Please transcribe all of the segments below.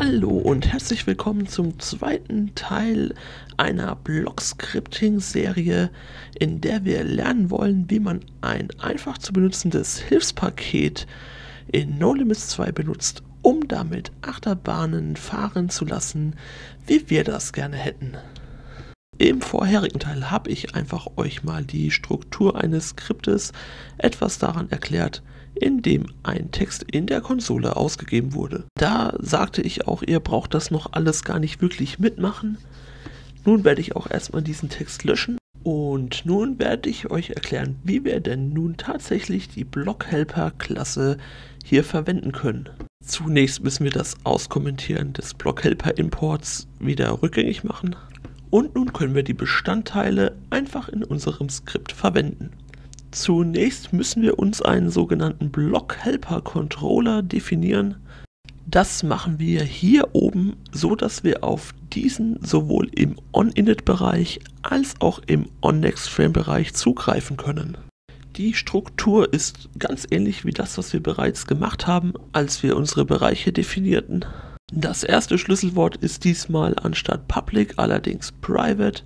Hallo und herzlich willkommen zum zweiten Teil einer Block-Scripting-Serie, in der wir lernen wollen, wie man ein einfach zu benutzendes Hilfspaket in NoLimits 2 benutzt, um damit Achterbahnen fahren zu lassen, wie wir das gerne hätten. Im vorherigen Teil habe ich einfach euch mal die Struktur eines Skriptes etwas daran erklärt, in dem ein Text in der Konsole ausgegeben wurde. Da sagte ich auch, ihr braucht das noch alles gar nicht wirklich mitmachen. Nun werde ich auch erstmal diesen Text löschen und nun werde ich euch erklären, wie wir denn nun tatsächlich die Blockhelper-Klasse hier verwenden können. Zunächst müssen wir das Auskommentieren des Blockhelper-Imports wieder rückgängig machen und nun können wir die Bestandteile einfach in unserem Skript verwenden. Zunächst müssen wir uns einen sogenannten Blockhelper-Controller definieren. Das machen wir hier oben, so dass wir auf diesen sowohl im OnInit-Bereich als auch im OnNextFrame-Bereich zugreifen können. Die Struktur ist ganz ähnlich wie das, was wir bereits gemacht haben, als wir unsere Bereiche definierten. Das erste Schlüsselwort ist diesmal anstatt Public allerdings Private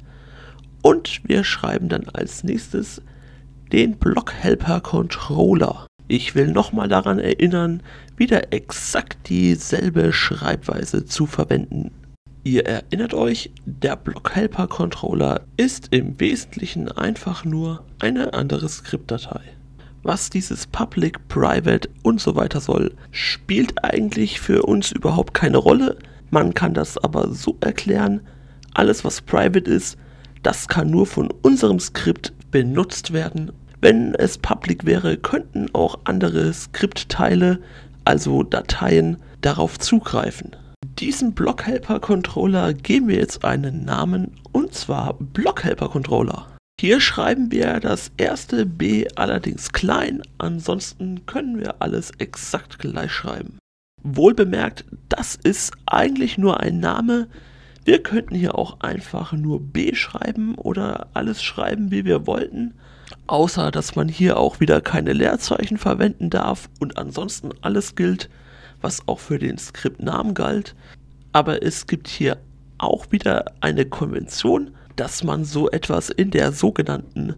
und wir schreiben dann als nächstes den Blockhelper-Controller. Ich will nochmal daran erinnern, wieder exakt dieselbe Schreibweise zu verwenden. Ihr erinnert euch, der Blockhelper-Controller ist im Wesentlichen einfach nur eine andere Skriptdatei. Was dieses Public, Private und so weiter soll, spielt eigentlich für uns überhaupt keine Rolle. Man kann das aber so erklären, alles was Private ist, das kann nur von unserem Skript benutzt werden. Wenn es Public wäre, könnten auch andere Skriptteile, also Dateien, darauf zugreifen. Diesem Blockhelper-Controller geben wir jetzt einen Namen, und zwar Blockhelper-Controller. Hier schreiben wir das erste B allerdings klein, ansonsten können wir alles exakt gleich schreiben. Wohlbemerkt, das ist eigentlich nur ein Name. Wir könnten hier auch einfach nur B schreiben oder alles schreiben, wie wir wollten. Außer, dass man hier auch wieder keine Leerzeichen verwenden darf und ansonsten alles gilt, was auch für den Skriptnamen galt. Aber es gibt hier auch wieder eine Konvention, dass man so etwas in der sogenannten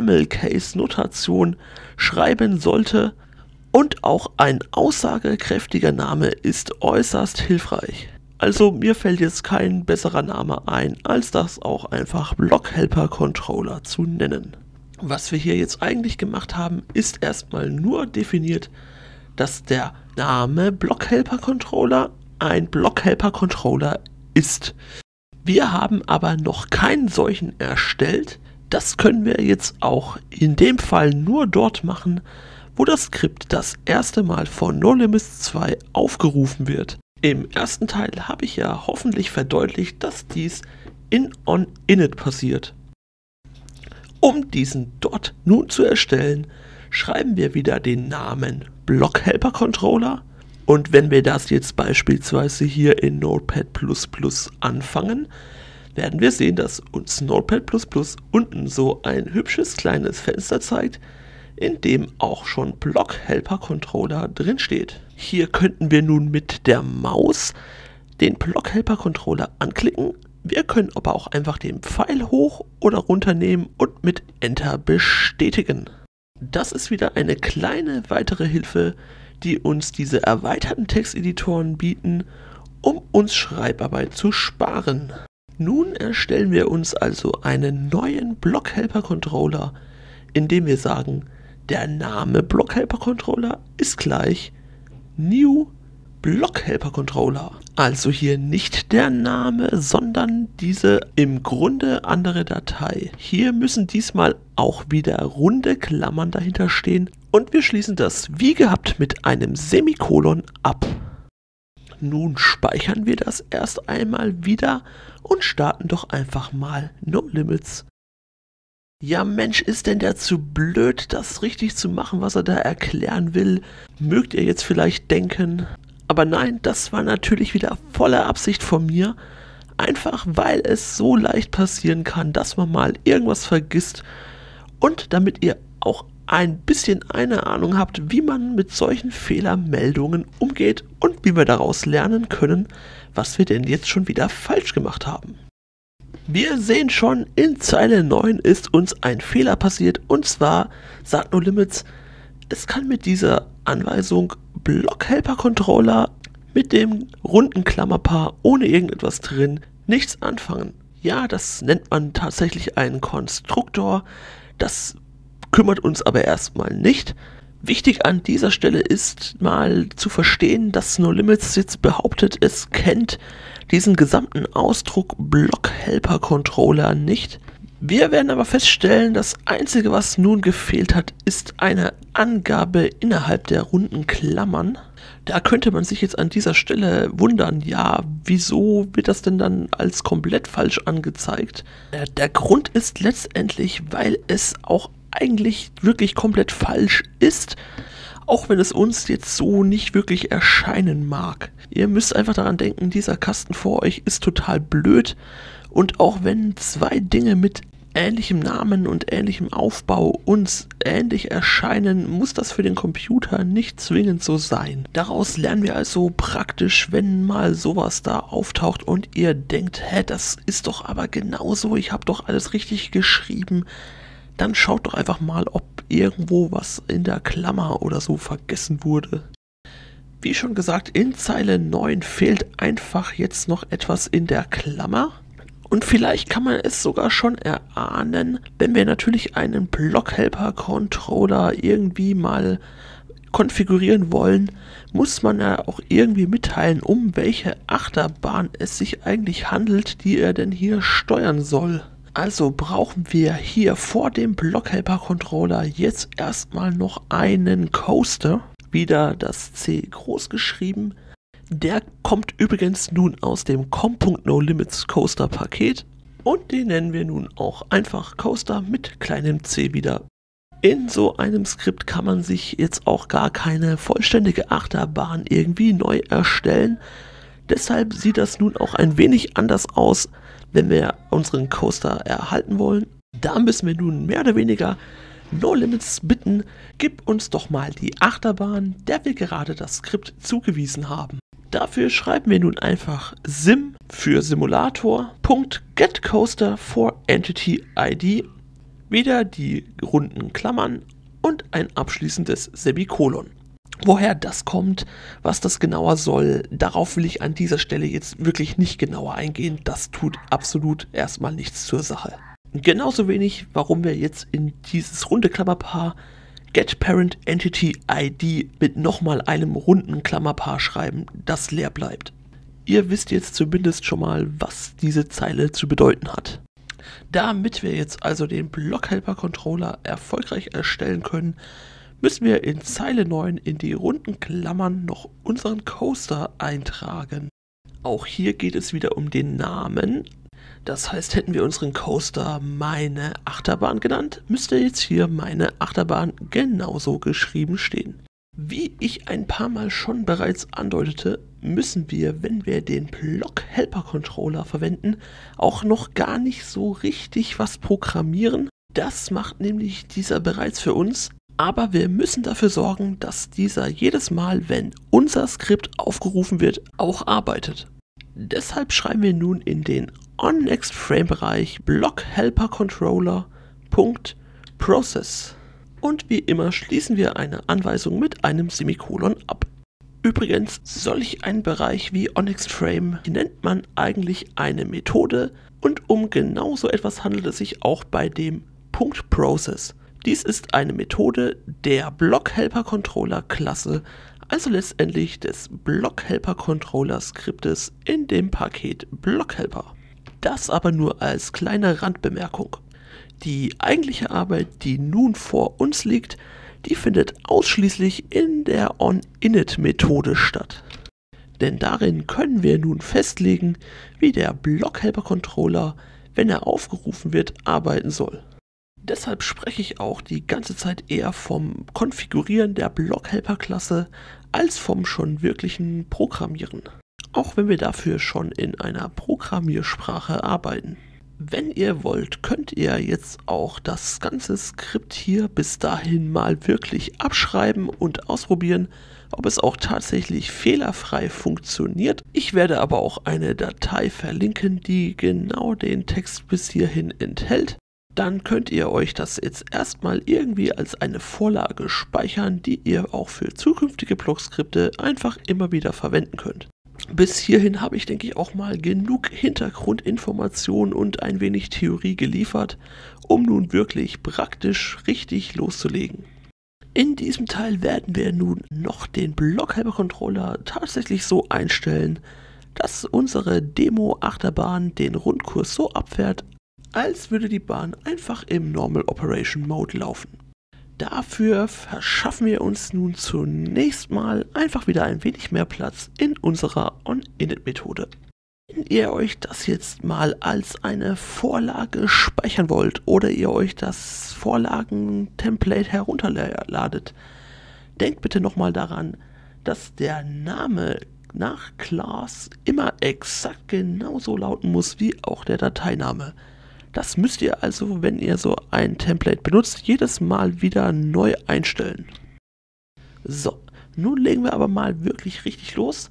Camel-Case-Notation schreiben sollte. Und auch ein aussagekräftiger Name ist äußerst hilfreich. Also mir fällt jetzt kein besserer Name ein, als das auch einfach Blockhelper-Controller zu nennen. Was wir hier jetzt eigentlich gemacht haben, ist erstmal nur definiert, dass der Name Blockhelper-Controller ein Blockhelper-Controller ist. Wir haben aber noch keinen solchen erstellt. Das können wir jetzt auch in dem Fall nur dort machen, wo das Skript das erste Mal von NoLimits 2 aufgerufen wird. Im ersten Teil habe ich ja hoffentlich verdeutlicht, dass dies in OnInit passiert. Um diesen dort nun zu erstellen, schreiben wir wieder den Namen Blockhelper-Controller und wenn wir das jetzt beispielsweise hier in Notepad++ anfangen, werden wir sehen, dass uns Notepad++ unten so ein hübsches kleines Fenster zeigt, in dem auch schon Blockhelper-Controller drin steht. Hier könnten wir nun mit der Maus den Blockhelper-Controller anklicken. Wir können aber auch einfach den Pfeil hoch oder runter nehmen und mit Enter bestätigen. Das ist wieder eine kleine weitere Hilfe, die uns diese erweiterten Texteditoren bieten, um uns Schreibarbeit zu sparen. Nun erstellen wir uns also einen neuen Blockhelper-Controller, indem wir sagen, der Name Blockhelper-Controller ist gleich New Blockhelper-Controller. Also hier nicht der Name, sondern diese im Grunde andere Datei. Hier müssen diesmal auch wieder runde Klammern dahinter stehen und wir schließen das wie gehabt mit einem Semikolon ab. Nun speichern wir das erst einmal wieder und starten doch einfach mal NoLimits. Ja Mensch, ist denn der zu blöd, das richtig zu machen, was er da erklären will? Mögt ihr jetzt vielleicht denken? Aber nein, das war natürlich wieder volle Absicht von mir. Einfach weil es so leicht passieren kann, dass man mal irgendwas vergisst. Und damit ihr auch ein bisschen eine Ahnung habt, wie man mit solchen Fehlermeldungen umgeht und wie wir daraus lernen können, was wir denn jetzt schon wieder falsch gemacht haben. Wir sehen schon, in Zeile 9 ist uns ein Fehler passiert, und zwar sagt NoLimits, es kann mit dieser Anweisung Block-Helper-Controller mit dem runden Klammerpaar ohne irgendetwas drin nichts anfangen. Ja, das nennt man tatsächlich einen Konstruktor, das kümmert uns aber erstmal nicht. Wichtig an dieser Stelle ist mal zu verstehen, dass NoLimits jetzt behauptet, es kennt diesen gesamten Ausdruck Block-Helper-Controller nicht. Wir werden aber feststellen, das Einzige, was nun gefehlt hat, ist eine Angabe innerhalb der runden Klammern. Da könnte man sich jetzt an dieser Stelle wundern, ja, wieso wird das denn dann als komplett falsch angezeigt? Der Grund ist letztendlich, weil es auch eigentlich wirklich komplett falsch ist, auch wenn es uns jetzt so nicht wirklich erscheinen mag. Ihr müsst einfach daran denken, dieser Kasten vor euch ist total blöd, und auch wenn zwei Dinge mit ähnlichem Namen und ähnlichem Aufbau uns ähnlich erscheinen, muss das für den Computer nicht zwingend so sein. Daraus lernen wir also praktisch, wenn mal sowas da auftaucht und ihr denkt, hä, das ist doch aber genauso, ich habe doch alles richtig geschrieben, dann schaut doch einfach mal, ob irgendwo was in der Klammer oder so vergessen wurde. Wie schon gesagt, in Zeile 9 fehlt einfach jetzt noch etwas in der Klammer. Und vielleicht kann man es sogar schon erahnen, wenn wir natürlich einen Block-Helper-Controller irgendwie mal konfigurieren wollen, muss man ja auch irgendwie mitteilen, um welche Achterbahn es sich eigentlich handelt, die er denn hier steuern soll. Also brauchen wir hier vor dem Block-Helper-Controller jetzt erstmal noch einen Coaster, wieder das C groß geschrieben. Der kommt übrigens nun aus dem com.nolimits Coaster Paket und den nennen wir nun auch einfach Coaster mit kleinem c wieder. In so einem Skript kann man sich jetzt auch gar keine vollständige Achterbahn irgendwie neu erstellen. Deshalb sieht das nun auch ein wenig anders aus, wenn wir unseren Coaster erhalten wollen. Da müssen wir nun mehr oder weniger NoLimits bitten, gib uns doch mal die Achterbahn, der wir gerade das Skript zugewiesen haben. Dafür schreiben wir nun einfach sim für Simulator .getCoaster for Entity ID, wieder die runden Klammern und ein abschließendes Semikolon. Woher das kommt, was das genauer soll, darauf will ich an dieser Stelle jetzt wirklich nicht genauer eingehen. Das tut absolut erstmal nichts zur Sache. Genauso wenig, warum wir jetzt in dieses runde Klammerpaar getParentEntityID mit nochmal einem runden Klammerpaar schreiben, das leer bleibt. Ihr wisst jetzt zumindest schon mal, was diese Zeile zu bedeuten hat. Damit wir jetzt also den Block-Helper-Controller erfolgreich erstellen können, müssen wir in Zeile 9 in die runden Klammern noch unseren Coaster eintragen. Auch hier geht es wieder um den Namen. Das heißt, hätten wir unseren Coaster meine Achterbahn genannt, müsste jetzt hier meine Achterbahn genauso geschrieben stehen. Wie ich ein paar Mal schon bereits andeutete, müssen wir, wenn wir den Block-Helper-Controller verwenden, auch noch gar nicht so richtig was programmieren. Das macht nämlich dieser bereits für uns. Aber wir müssen dafür sorgen, dass dieser jedes Mal, wenn unser Skript aufgerufen wird, auch arbeitet. Deshalb schreiben wir nun in den onNextFrame-Bereich block-helper-controller.process. Und wie immer schließen wir eine Anweisung mit einem Semikolon ab. Übrigens, solch einen Bereich wie onNextFrame nennt man eigentlich eine Methode, und um genau so etwas handelt es sich auch bei dem .process. Dies ist eine Methode der Block-Helper-Controller-Klasse, also letztendlich des Block-Helper-Controller-Skriptes in dem Paket Block-Helper. Das aber nur als kleine Randbemerkung. Die eigentliche Arbeit, die nun vor uns liegt, die findet ausschließlich in der onInit-Methode statt. Denn darin können wir nun festlegen, wie der Block-Helper-Controller, wenn er aufgerufen wird, arbeiten soll. Deshalb spreche ich auch die ganze Zeit eher vom Konfigurieren der Block-Helper-Klasse als vom schon wirklichen Programmieren. Auch wenn wir dafür schon in einer Programmiersprache arbeiten. Wenn ihr wollt, könnt ihr jetzt auch das ganze Skript hier bis dahin mal wirklich abschreiben und ausprobieren, ob es auch tatsächlich fehlerfrei funktioniert. Ich werde aber auch eine Datei verlinken, die genau den Text bis hierhin enthält. Dann könnt ihr euch das jetzt erstmal irgendwie als eine Vorlage speichern, die ihr auch für zukünftige Blockskripte einfach immer wieder verwenden könnt. Bis hierhin habe ich, denke ich, auch mal genug Hintergrundinformation und ein wenig Theorie geliefert, um nun wirklich praktisch richtig loszulegen. In diesem Teil werden wir nun noch den Blockhelper-Controller tatsächlich so einstellen, dass unsere Demo-Achterbahn den Rundkurs so abfährt, als würde die Bahn einfach im Normal Operation Mode laufen. Dafür verschaffen wir uns nun zunächst mal einfach wieder ein wenig mehr Platz in unserer OnInit-Methode. Wenn ihr euch das jetzt mal als eine Vorlage speichern wollt oder ihr euch das Vorlagen-Template herunterladet, denkt bitte nochmal daran, dass der Name nach Class immer exakt genauso lauten muss wie auch der Dateiname. Das müsst ihr also, wenn ihr so ein Template benutzt, jedes Mal wieder neu einstellen. So, nun legen wir aber mal wirklich richtig los.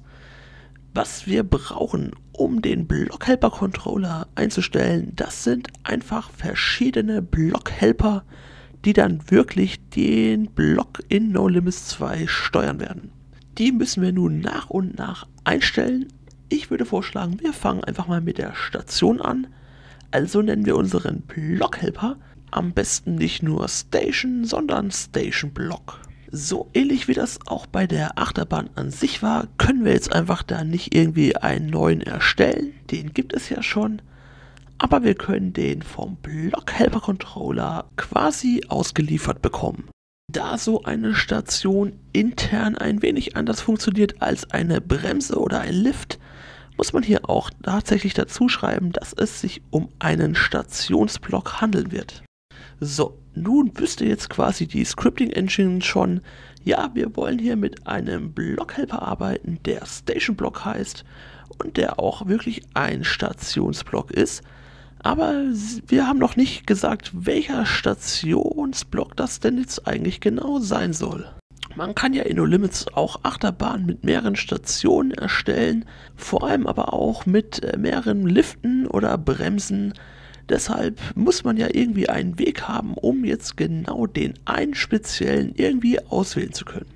Was wir brauchen, um den Blockhelper-Controller einzustellen, das sind einfach verschiedene Blockhelper, die dann wirklich den Block in NoLimits 2 steuern werden. Die müssen wir nun nach und nach einstellen. Ich würde vorschlagen, wir fangen einfach mal mit der Station an. Also nennen wir unseren Blockhelper am besten nicht nur Station, sondern Station Block. So ähnlich wie das auch bei der Achterbahn an sich war, können wir jetzt einfach da nicht irgendwie einen neuen erstellen. Den gibt es ja schon. Aber wir können den vom Blockhelper Controller quasi ausgeliefert bekommen. Da so eine Station intern ein wenig anders funktioniert als eine Bremse oder ein Lift, muss man hier auch tatsächlich dazu schreiben, dass es sich um einen Stationsblock handeln wird. So, nun wüsste jetzt quasi die Scripting Engine schon, ja, wir wollen hier mit einem Blockhelper arbeiten, der Station Block heißt und der auch wirklich ein Stationsblock ist. Aber wir haben noch nicht gesagt, welcher Stationsblock das denn jetzt eigentlich genau sein soll. Man kann ja in NoLimits auch Achterbahnen mit mehreren Stationen erstellen, vor allem aber auch mit mehreren Liften oder Bremsen. Deshalb muss man ja irgendwie einen Weg haben, um jetzt genau den einen speziellen irgendwie auswählen zu können.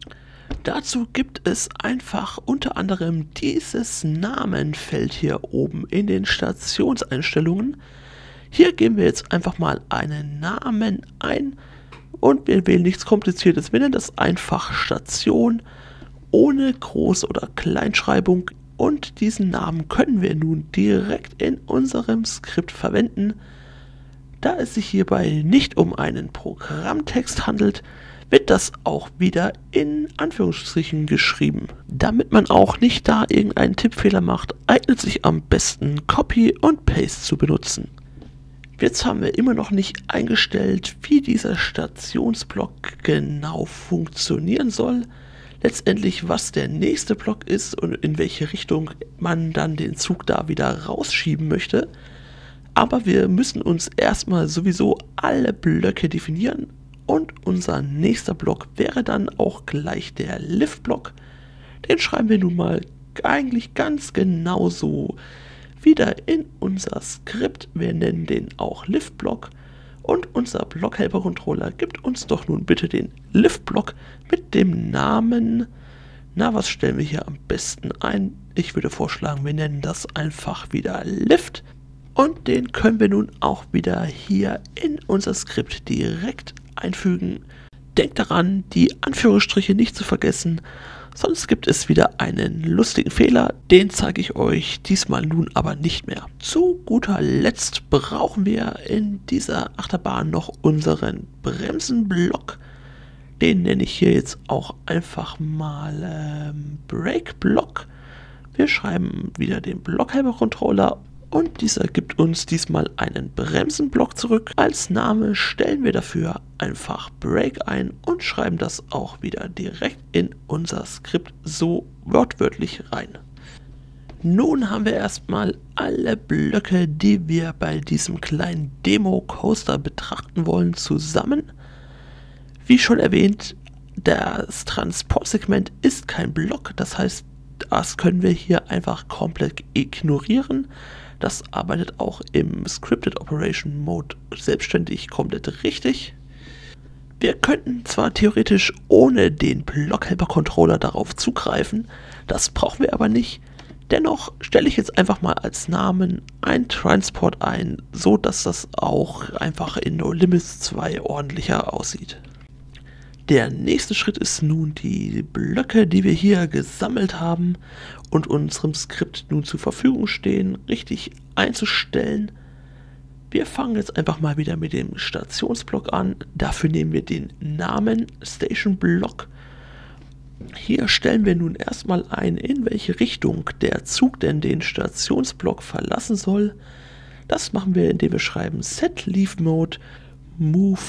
Dazu gibt es einfach unter anderem dieses Namenfeld hier oben in den Stationseinstellungen. Hier geben wir jetzt einfach mal einen Namen ein. Und wir wählen nichts Kompliziertes, wir nennen das einfach Station, ohne Groß- oder Kleinschreibung. Und diesen Namen können wir nun direkt in unserem Skript verwenden. Da es sich hierbei nicht um einen Programmtext handelt, wird das auch wieder in Anführungsstrichen geschrieben. Damit man auch nicht da irgendeinen Tippfehler macht, eignet sich am besten Copy und Paste zu benutzen. Jetzt haben wir immer noch nicht eingestellt, wie dieser Stationsblock genau funktionieren soll. Letztendlich, was der nächste Block ist und in welche Richtung man dann den Zug da wieder rausschieben möchte. Aber wir müssen uns erstmal sowieso alle Blöcke definieren und unser nächster Block wäre dann auch gleich der Lift-Block. Den schreiben wir nun mal eigentlich ganz genauso wieder in unser Skript. Wir nennen den auch Lift-Block und unser Blockhelper-Controller gibt uns doch nun bitte den Lift-Block mit dem Namen. Na, was stellen wir hier am besten ein? Ich würde vorschlagen, wir nennen das einfach wieder Lift und den können wir nun auch wieder hier in unser Skript direkt einfügen. Denkt daran, die Anführungsstriche nicht zu vergessen. Sonst gibt es wieder einen lustigen Fehler, den zeige ich euch diesmal nun aber nicht mehr. Zu guter Letzt brauchen wir in dieser Achterbahn noch unseren Bremsenblock. Den nenne ich hier jetzt auch einfach mal Brake-Block. Wir schreiben wieder den Blockhelper-Controller und dieser gibt uns diesmal einen Bremsenblock zurück. Als Name stellen wir dafür einfach Brake ein und schreiben das auch wieder direkt in unser Skript so wortwörtlich rein. Nun haben wir erstmal alle Blöcke, die wir bei diesem kleinen Demo-Coaster betrachten wollen, zusammen. Wie schon erwähnt, das Transportsegment ist kein Block, das heißt, das können wir hier einfach komplett ignorieren. Das arbeitet auch im Scripted Operation Mode selbstständig komplett richtig. Wir könnten zwar theoretisch ohne den Blockhelper-Controller darauf zugreifen, das brauchen wir aber nicht. Dennoch stelle ich jetzt einfach mal als Namen ein Transport ein, so dass das auch einfach in No Limits 2 ordentlicher aussieht. Der nächste Schritt ist nun, die Blöcke, die wir hier gesammelt haben und unserem Skript nun zur Verfügung stehen, richtig einzustellen. Wir fangen jetzt einfach mal wieder mit dem Stationsblock an. Dafür nehmen wir den Namen Station Block. Hier stellen wir nun erstmal ein, in welche Richtung der Zug denn den Stationsblock verlassen soll. Das machen wir, indem wir schreiben set leave mode move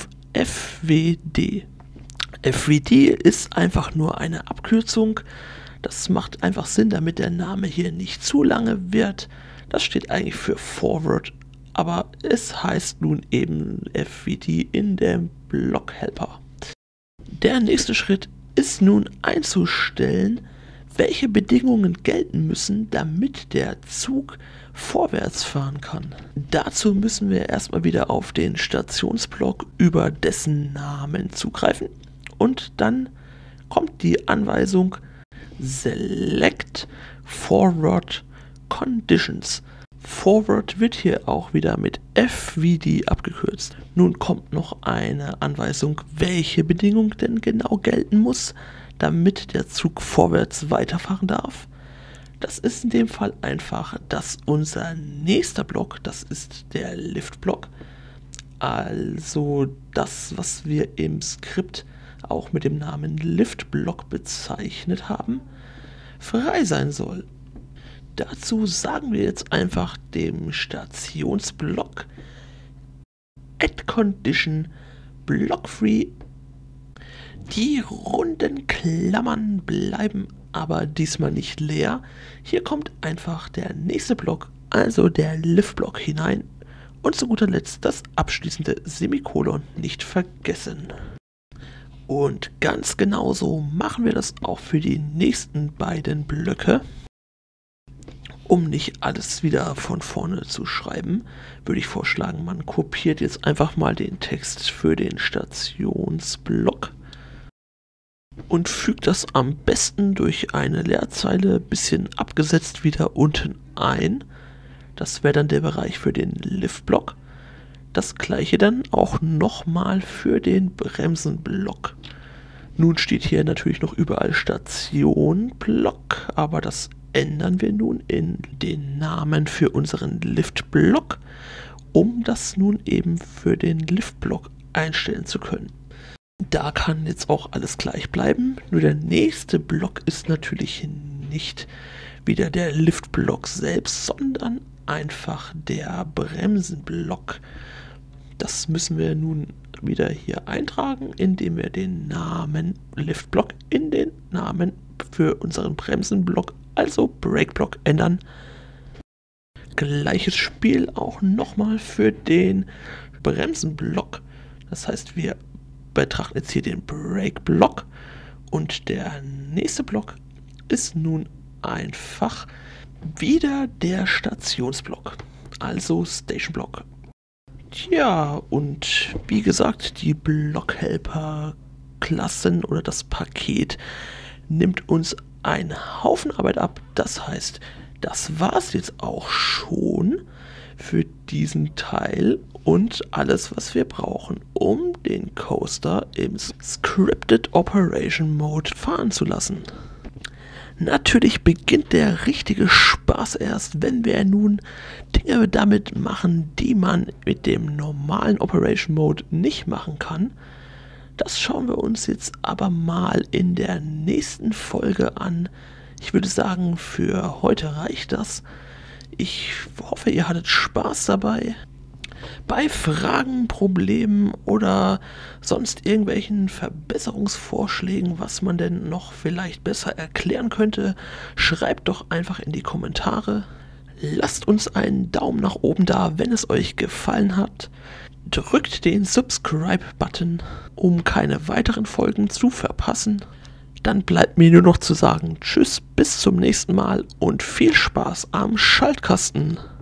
fwd. FWD ist einfach nur eine Abkürzung. Das macht einfach Sinn, damit der Name hier nicht zu lange wird. Das steht eigentlich für Forward, aber es heißt nun eben FWD in dem Blockhelper. Der nächste Schritt ist nun einzustellen, welche Bedingungen gelten müssen, damit der Zug vorwärts fahren kann. Dazu müssen wir erstmal wieder auf den Stationsblock über dessen Namen zugreifen. Und dann kommt die Anweisung Select Forward Conditions. Forward wird hier auch wieder mit FWD abgekürzt. Nun kommt noch eine Anweisung, welche Bedingung denn genau gelten muss, damit der Zug vorwärts weiterfahren darf. Das ist in dem Fall einfach, dass unser nächster Block, das ist der Lift-Block, also das, was wir im Skript auch mit dem Namen Lift-Block bezeichnet haben, frei sein soll. Dazu sagen wir jetzt einfach dem Stationsblock add condition block free. Die runden Klammern bleiben aber diesmal nicht leer. Hier kommt einfach der nächste Block, also der Lift-Block hinein. Und zu guter Letzt das abschließende Semikolon nicht vergessen. Und ganz genauso machen wir das auch für die nächsten beiden Blöcke. Um nicht alles wieder von vorne zu schreiben, würde ich vorschlagen, man kopiert jetzt einfach mal den Text für den Stationsblock und fügt das am besten durch eine Leerzeile bisschen abgesetzt wieder unten ein. Das wäre dann der Bereich für den Lift-Block. Das gleiche dann auch nochmal für den Bremsenblock. Nun steht hier natürlich noch überall Station-Block, aber das ändern wir nun in den Namen für unseren Lift-Block, um das nun eben für den Lift-Block einstellen zu können. Da kann jetzt auch alles gleich bleiben, nur der nächste Block ist natürlich nicht wieder der Lift-Block selbst, sondern einfach der Bremsenblock. Das müssen wir nun wieder hier eintragen, indem wir den Namen Lift-Block in den Namen für unseren Bremsenblock, also Brake-Block, ändern. Gleiches Spiel auch nochmal für den Bremsenblock. Das heißt, wir betrachten jetzt hier den Brake-Block und der nächste Block ist nun einfach wieder der Stationsblock, also Station Block. Tja, und wie gesagt, die Blockhelper-Klassen oder das Paket nimmt uns einen Haufen Arbeit ab. Das heißt, das war es jetzt auch schon für diesen Teil und alles, was wir brauchen, um den Coaster im Scripted Operation Mode fahren zu lassen. Natürlich beginnt der richtige Spaß erst, wenn wir nun Dinge damit machen, die man mit dem normalen Operation Mode nicht machen kann. Das schauen wir uns jetzt aber mal in der nächsten Folge an. Ich würde sagen, für heute reicht das. Ich hoffe, ihr hattet Spaß dabei. Bei Fragen, Problemen oder sonst irgendwelchen Verbesserungsvorschlägen, was man denn noch vielleicht besser erklären könnte, schreibt doch einfach in die Kommentare. Lasst uns einen Daumen nach oben da, wenn es euch gefallen hat. Drückt den Subscribe-Button, um keine weiteren Folgen zu verpassen. Dann bleibt mir nur noch zu sagen, tschüss, bis zum nächsten Mal und viel Spaß am Schaltkasten.